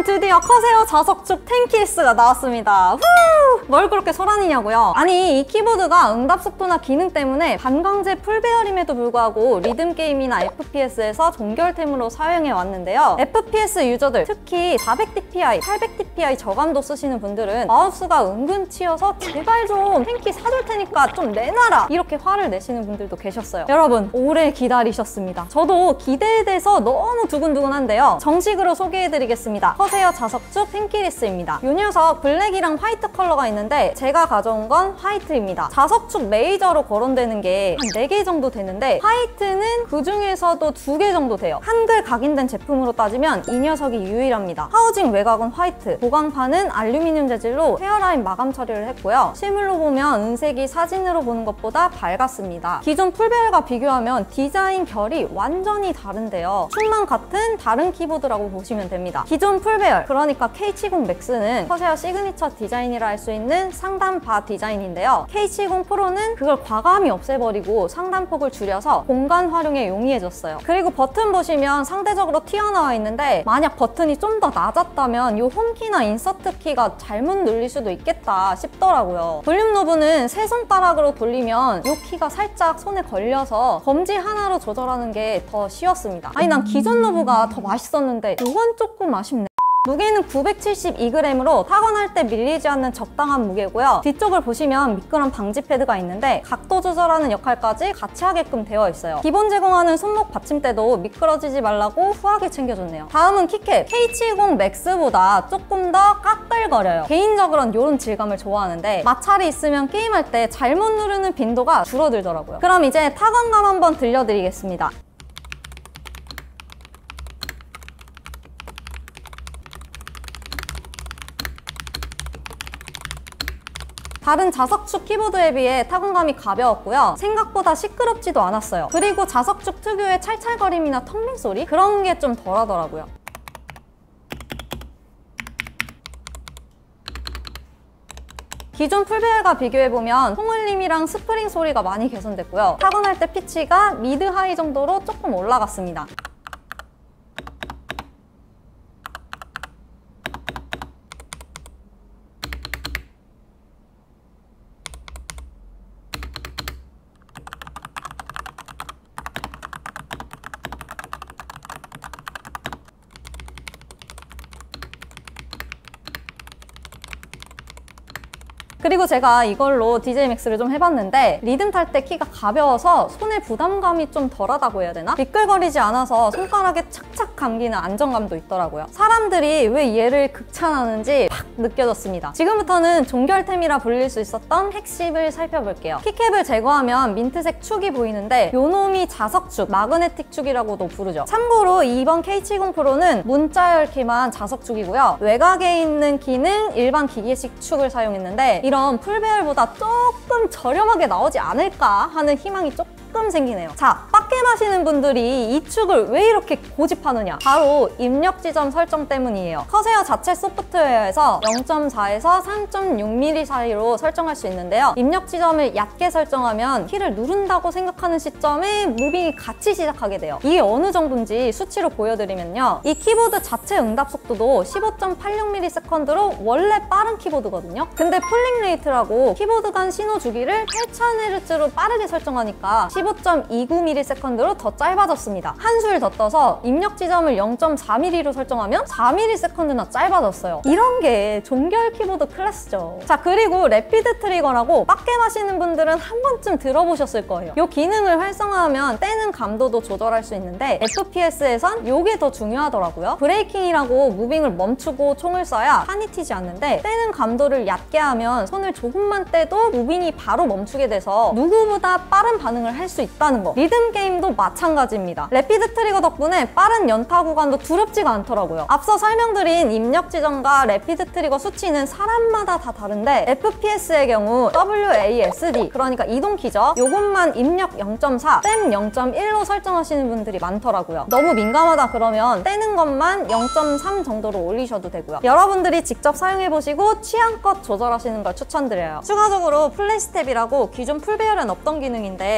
드디어 커세어 자석축 10키스가 나왔습니다. 후! 뭘 그렇게 소란이냐고요? 아니, 이 키보드가 응답 속도나 기능 때문에 반강제 풀배열임에도 불구하고 리듬게임이나 FPS에서 종결템으로 사용해 왔는데요. FPS 유저들, 특히 400dpi, 800dpi 저감도 쓰시는 분들은 마우스가 은근 치여서 제발 좀 10키 사줄 테니까 좀 내놔라! 이렇게 화를 내시는 분들도 계셨어요. 여러분, 오래 기다리셨습니다. 저도 기대돼서 너무 두근두근한데요. 정식으로 소개해드리겠습니다. 커세어 자석축 10키리스입니다. 이 녀석 블랙이랑 화이트 컬러가 있는데 제가 가져온 건 화이트입니다. 자석축 메이저로 거론되는 게 한 4개 정도 되는데 화이트는 그 중에서도 2개 정도 돼요. 한글 각인된 제품으로 따지면 이 녀석이 유일합니다. 하우징 외곽은 화이트, 보강판은 알루미늄 재질로 헤어라인 마감 처리를 했고요. 실물로 보면 은색이 사진으로 보는 것보다 밝았습니다. 기존 풀배열과 비교하면 디자인 결이 완전히 다른데요. 춤만 같은 다른 키보드라고 보시면 됩니다. 기존 풀배열, 그러니까 K70 맥스는 커세어 시그니처 디자인이라 할 수 있는 상단 바 디자인인데요. K70 프로는 그걸 과감히 없애버리고 상단폭을 줄여서 공간 활용에 용이해졌어요. 그리고 버튼 보시면 상대적으로 튀어나와 있는데 만약 버튼이 좀 더 낮았다면 이 홈키나 인서트 키가 잘못 눌릴 수도 있겠다 싶더라고요. 볼륨 노브는 세 손가락으로 돌리면 이 키가 살짝 손에 걸려서 검지 하나로 조절하는 게 더 쉬웠습니다. 아니, 난 기존 노브가 더 맛있었는데 이건 조금 아쉽네. 무게는 972g으로 타건할 때 밀리지 않는 적당한 무게고요. 뒤쪽을 보시면 미끄럼 방지 패드가 있는데 각도 조절하는 역할까지 같이 하게끔 되어 있어요. 기본 제공하는 손목 받침대도 미끄러지지 말라고 후하게 챙겨줬네요. 다음은 키캡. K70 맥스보다 조금 더 까끌거려요. 개인적으로는 이런 질감을 좋아하는데 마찰이 있으면 게임할 때 잘못 누르는 빈도가 줄어들더라고요. 그럼 이제 타건감 한번 들려드리겠습니다. 다른 자석축 키보드에 비해 타건감이 가벼웠고요. 생각보다 시끄럽지도 않았어요. 그리고 자석축 특유의 찰찰거림이나 턱민 소리? 그런 게 좀 덜하더라고요. 기존 풀배열과 비교해보면 통울림이랑 스프링 소리가 많이 개선됐고요. 타건할 때 피치가 미드 하이 정도로 조금 올라갔습니다. 그리고 제가 이걸로 DJ 맥스를 좀 해봤는데 리듬 탈 때 키가 가벼워서 손에 부담감이 좀 덜하다고 해야 되나? 미끌거리지 않아서 손가락에 착착 감기는 안정감도 있더라고요. 사람들이 왜 얘를 극찬하는지 팍 느껴졌습니다. 지금부터는 종결템이라 불릴 수 있었던 핵심을 살펴볼게요. 키캡을 제거하면 민트색 축이 보이는데 요놈이 자석축, 마그네틱 축이라고도 부르죠. 참고로 이번 K70 프로는 문자열 키만 자석축이고요. 외곽에 있는 키는 일반 기계식 축을 사용했는데 이런 풀배열보다 조금 저렴하게 나오지 않을까 하는 희망이 조금 생기네요. 자, 빡겜 하시는 분들이 이 축을 왜 이렇게 고집하느냐? 바로 입력 지점 설정 때문이에요. 커세어 자체 소프트웨어에서 0.4에서 3.6mm 사이로 설정할 수 있는데요. 입력 지점을 얕게 설정하면 키를 누른다고 생각하는 시점에 무빙이 같이 시작하게 돼요. 이게 어느 정도인지 수치로 보여드리면요. 이 키보드 자체 응답 속도도 15.86ms/s로 원래 빠른 키보드거든요. 근데 폴링 레이트라고 키보드 간 신호 주기를 8000Hz로 빠르게 설정하니까 15.29ms/s로 더 짧아졌습니다. 한술 더 떠서 입력 지점을 0.4mm로 설정하면 4ms/s나 짧아졌어요. 이런 게 종결 키보드 클래스죠. 자, 그리고 래피드 트리거라고 빡겜 하시는 분들은 한 번쯤 들어보셨을 거예요. 이 기능을 활성화하면 떼는 감도도 조절할 수 있는데 FPS에선 이게 더 중요하더라고요. 브레이킹이라고 무빙을 멈추고 총을 쏴야 판이 튀지 않는데 떼는 감도를 얕게 하면 손을 조금만 떼도 무빙이 바로 멈추게 돼서 누구보다 빠른 반응을 할 수 있다는 거. 리듬 게임도 마찬가지입니다. 래피드 트리거 덕분에 빠른 연타 구간도 두렵지가 않더라고요. 앞서 설명드린 입력 지점과 래피드 트리거 수치는 사람마다 다 다른데 FPS의 경우 WASD, 그러니까 이동키죠. 요것만 입력 0.4, 댐 0.1로 설정하시는 분들이 많더라고요. 너무 민감하다 그러면 떼는 것만 0.3 정도로 올리셔도 되고요. 여러분들이 직접 사용해보시고 취향껏 조절하시는 걸 추천드려요. 추가적으로 플레이 스텝이라고 기존 풀배열엔 없던 기능인데 키를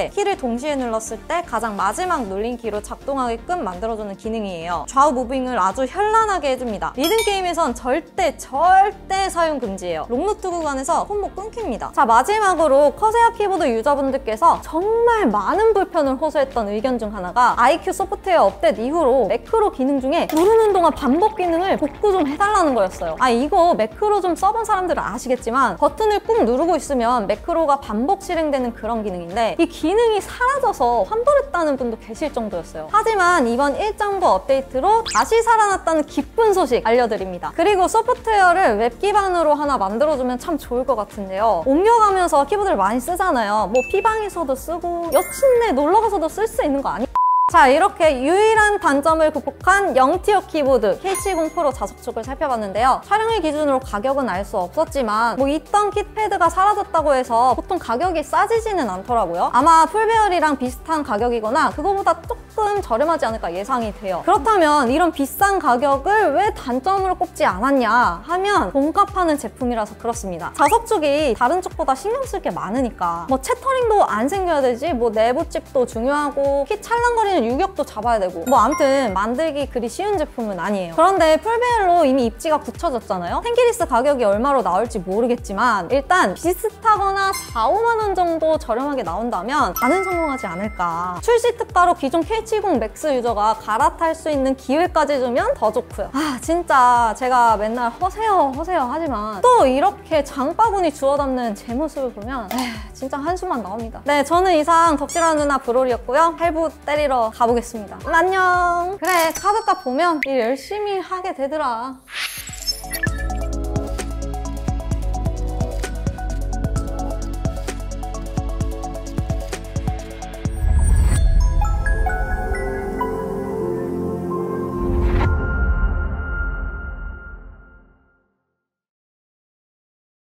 동시에 눌렀을 때 가장 마지막 눌림키로 작동하게끔 만들어주는 기능이에요. 좌우 무빙을 아주 현란하게 해줍니다. 리듬 게임에선 절대 사용 금지예요. 롱노트 구간에서 콤보 끊깁니다. 자, 마지막으로 커세어 키보드 유저분들께서 정말 많은 불편을 호소했던 의견 중 하나가 iQ 소프트웨어 업데이트 이후로 매크로 기능 중에 누르는 동안 반복 기능을 복구 좀 해달라는 거였어요. 이거 매크로 좀 써본 사람들은 아시겠지만 버튼을 꾹 누르고 있으면 매크로가 반복 실행되는 그런 기능인데 이 기능이 사라져서 환불했다는 분도 계실 정도였어요. 하지만 이번 1.9 업데이트로 다시 살아났다는 기쁜 소식 알려드립니다. 그리고 소프트웨어를 웹 기반으로 하나 만들어주면 참 좋을 것 같은데요. 옮겨가면서 키보드를 많이 쓰잖아요. 뭐 피방에서도 쓰고 여친네 놀러가서도 쓸 수 있는 거 아니에요? 자, 이렇게 유일한 단점을 극복한 0티어 키보드 K70 프로 자석축을 살펴봤는데요. 촬영일 기준으로 가격은 알 수 없었지만 뭐 있던 킷패드가 사라졌다고 해서 보통 가격이 싸지지는 않더라고요. 아마 풀배열이랑 비슷한 가격이거나 그거보다 조금 저렴하지 않을까 예상이 돼요. 그렇다면 이런 비싼 가격을 왜 단점으로 꼽지 않았냐 하면 돈값하는 제품이라서 그렇습니다. 자석축이 다른 쪽보다 신경 쓸 게 많으니까 뭐 채터링도 안 생겨야 되지, 뭐 내부 칩도 중요하고 키 찰랑거리는 유격도 잡아야 되고 뭐 아무튼 만들기 그리 쉬운 제품은 아니에요. 그런데 풀배열로 이미 입지가 굳혀졌잖아요. 텐기리스 가격이 얼마로 나올지 모르겠지만 일단 비슷하거나 4~5만 원 정도 저렴하게 나온다면 나는 성공하지 않을까. 출시 특가로 기존 K70 맥스 유저가 갈아탈 수 있는 기회까지 주면 더 좋고요. 진짜 제가 맨날 허세요 하지만 또 이렇게 장바구니 주워 담는 제 모습을 보면 진짜 한숨만 나옵니다. 네, 저는 이상 덕질하는 누나 브롤이었고요. 할부 때리러 가보겠습니다. 안녕. 그래, 카드값 보면 일 열심히 하게 되더라.